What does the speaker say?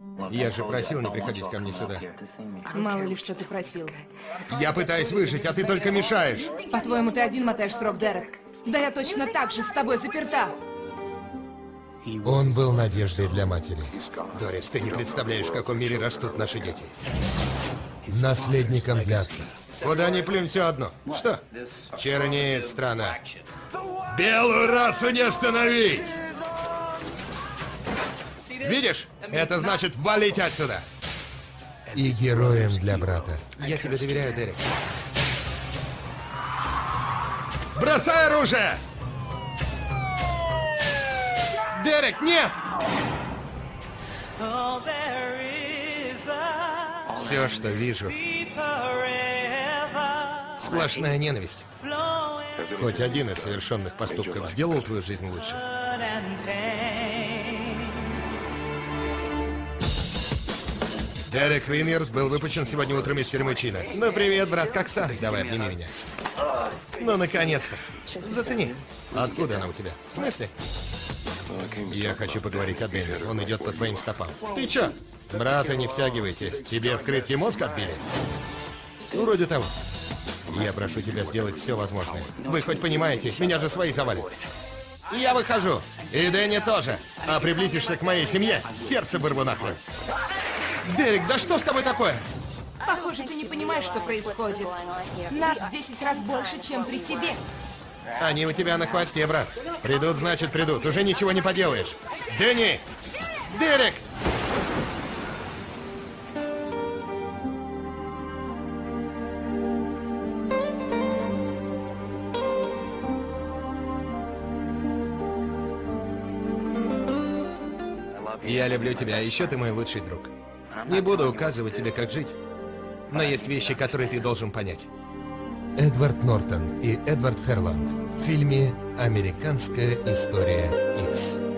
Я же просил не приходить ко мне сюда. Мало ли, что ты просил. Я пытаюсь выжить, а ты только мешаешь. По-твоему, ты один мотаешь срок, Дерек? Да я точно так же с тобой заперта. Он был надеждой для матери. Дорис, ты не представляешь, в каком мире растут наши дети. Наследником для отца. Куда ни плюнь, все одно. Что? Чернеет страна. Белую расу не остановить! Видишь? Это значит валить отсюда. И героем для брата. Я тебе доверяю, Дерек. Бросай оружие! Дерек, нет! Все, что вижу, сплошная ненависть. Хоть один из совершенных поступков сделал твою жизнь лучше. Дерек Виньярд был выпущен сегодня утром из тюрьмы Чина. Ну привет, брат, как сам? Давай, обними меня. Ну, наконец-то. Зацени. Откуда она у тебя? В смысле? Я хочу поговорить о Дэне. Он идет по твоим стопам. Ты чё? Брата не втягивайте. Тебе вкрытки мозг отбили? Вроде того. Я прошу тебя сделать все возможное. Вы хоть понимаете, меня же свои завалят. Я выхожу. И Дэнни тоже. А приблизишься к моей семье, сердце вырву нахрен. Дерек, да что с тобой такое? Похоже, ты не понимаешь, что происходит. Нас в 10 раз больше, чем при тебе. Они у тебя на хвосте, брат. Придут, значит придут. Уже ничего не поделаешь. Дэнни! Дерек! Я люблю тебя, а еще ты мой лучший друг. Не буду указывать тебе, как жить, но есть вещи, которые ты должен понять. Эдвард Нортон и Эдвард Ферланг в фильме «Американская история X».